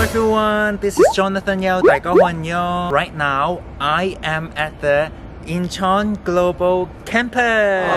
everyone, this is Jonathan Yeo. 大家好哟. Right now, I am at the Incheon Global Campus.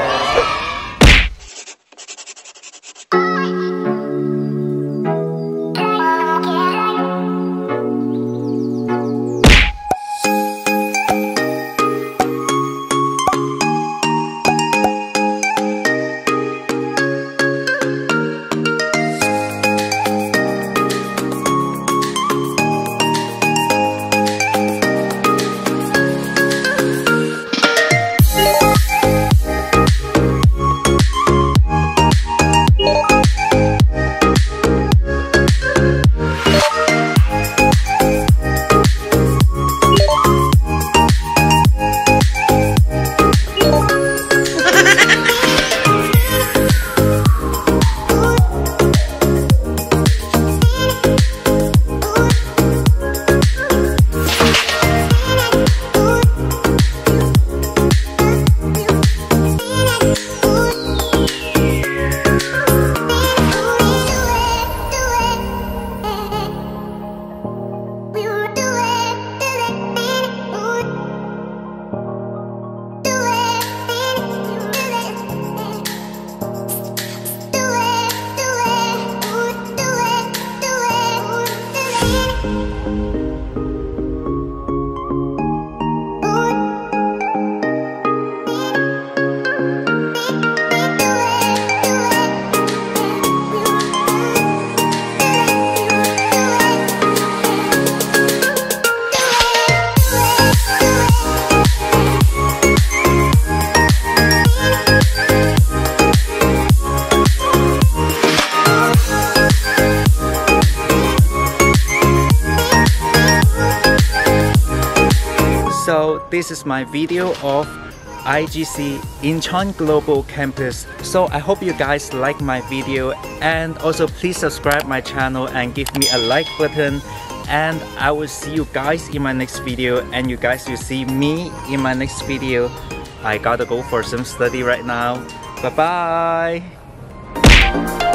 So this is my video of IGC Incheon Global Campus. So I hope you guys like my video, and also please subscribe my channel and give me a like button, and I will see you guys in my next video, and you guys will see me in my next video. I gotta go for some study right now. Bye bye.